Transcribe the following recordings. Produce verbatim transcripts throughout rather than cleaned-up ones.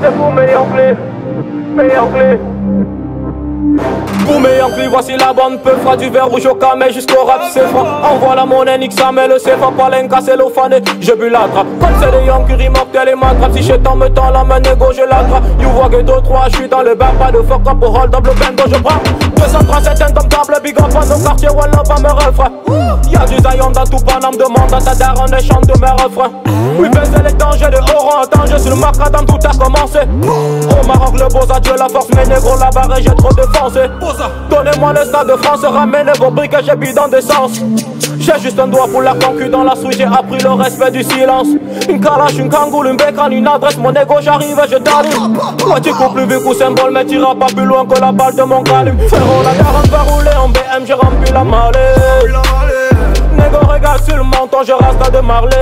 c'est pour mes Yankees, mes Yankees. Pour mes Yankees, voici la bande peu fera du verre rouge au camé jusqu'au rap c'est franc. Envoie la monnaie, nique sa mère, le C F A, Palenka, c'est l'ofané. Je bu la trappe, comme c'est les Yankees, immortels et m'attrape. Si j'étends me tend la main, négo, je l'attrape. You vois que deux trois, j'suis dans le bar, pas de fuck up pour hold up, le bendo, je prends deux cent trente-sept indomptable, big up à nos quartiers, wallah, pas me refrain. Y'a du Zion dans tout Paname, demande à ta daronne et chante de mes refrains. Oui, baiser les dangers de Oran, danger sur le macadam, tout a commencé. Au Maroc, le beau Dieu la force, mes négros, la barre, j'ai trop défoncé. Donnez-moi le stade de France, ramenez vos briques et j'ai bidon d'essence. J'ai juste un doigt pour la concu dans la suite, j'ai appris le respect du silence. Une calache, une kangoule, une bécane, une adresse, mon ego j'arrive et je t'allume. Moi tu cours plus vite qu'au symbole, mais t'iras pas plus loin que la balle de mon calibre. Frérot, la quarante va rouler en B M, j'ai rempli la malée. Nego regarde sur le menton, je reste à de Marley.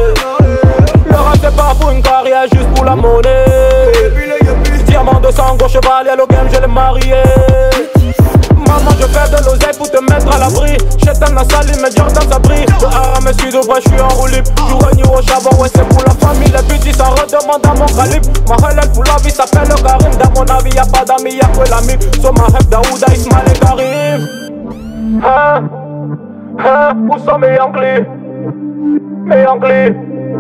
Le reste c'est pas pour une carrière, juste pour la monnaie. Diamant de sang, gauche chevalier, le game je l'ai marié. Maman je fais de l'oseille pour te mettre à l'abri. J'éteins la saline mais Jordan ça brille. Le haram est sud vrai j'suis en roue libre. Jour et nuit au charbon ouais c'est pour la famille. Les petits ça redemande à mon calibre. Ma relève pour la vie s'appelle le Karim. Dans mon avis y'a pas d'amis y'a que l'ami. So ma rêve Daouda Ismaël et Karim. Hein, hein, où sont mes Yankees? Mes Yankees.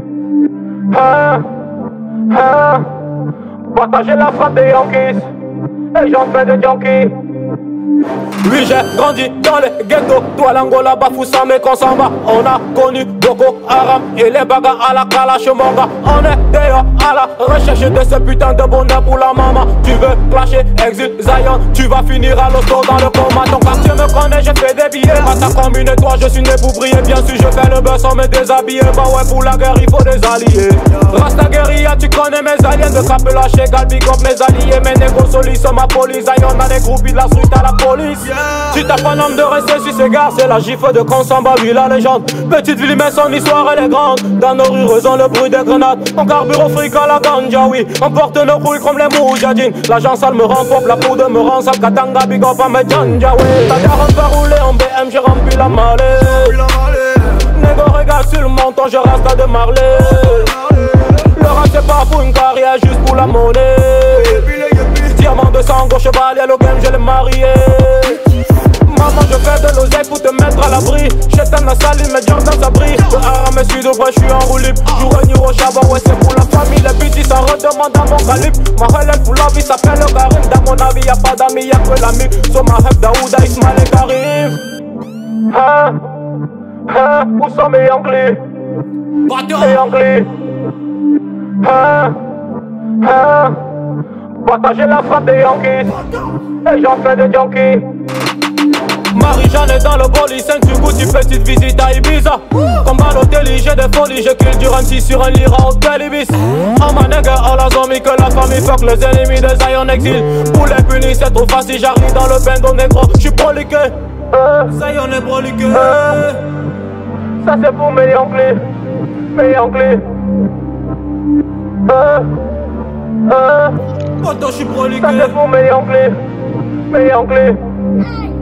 Hein, hein, partager la frappe des Yankees. Et j'en fais des Yankees. Oui j'ai grandi dans les ghettos. Toi l'Angola Bafoussam qu'on s'en va. On a connu Boko Haram et les bagarres à la Kalash Manga. On est d'ailleurs à la recherche de ce putain de bonheur pour la maman. Tu veux clasher, exil, Zion. Tu vas finir à l'hosto dans le coma. Ton quartier me connaît, je fais des billets. Pas ta commune et toi je suis né pour briller. Bien sûr je fais le buzz sans me déshabiller. Bah ouais pour la guerre il faut des alliés. Rasta guérilla tu connais mes aliens. De cap lâché, gal big up mes alliés. Mes négos solis sont ma police. Zion a des groupies de la street à la police. Yeah. Si t'as pas l'homme de rester sur ces gars, c'est la gifle de Consamba, oui la légende. Petite ville mais son histoire elle est grande. Dans nos rues résonne le bruit des grenades. On carbure au fric à la ganja, oui. On porte nos couilles comme les moujadines. L'agent sale me rend pop, la poudre me rend sale. Katanga big up à mes janja, oui. Ta quarante va rouler en B M, j'ai rempli la malée. Nego regarde sur le menton, je reste à de Marley. Le rap c'est pas pour une carrière, juste pour la monnaie. Diamant de sang, gauche chevalier, le game je l'ai marié. Maman je fais de l'oseille pour te mettre à l'abri. J'éteins la saline mais Jordan ça brille. Le haram est sud vrai j'suis en roue libre. Jour et nuit au charbon ouais c'est pour la famille. Les petits ça redemande à mon calibre. Ma relève pour la vie s'appelle le Karim. Dans mon avis y'a pas d'amis y'a que l'ami. So ma rêve Daouda Ismaël et Karim. Hein, hein, où sont mes Yankees? Mes Yankees. Hein, hein, partager la frappe des Yankees. Et j'en fais des Yankees. Marie-Jeanne est dans le colis, cinq tu goûtes une petite visite à Ibiza. Comme Balotelli, j'ai des folies, je kill du Ramsey sur un lira au Ibis. Oh ma nègre, oh la zombie, que la famille fuck les ennemis de Zion exil. Pour les punis c'est trop facile, j'arrive dans le bendo négro, j'suis proliqué. euh, Zion est proliqué. euh, Ça c'est pour mes Yankees, mes Yankees. euh, euh, Poto j'suis proliqué. Ça c'est pour mes Yankees, mes Yankees.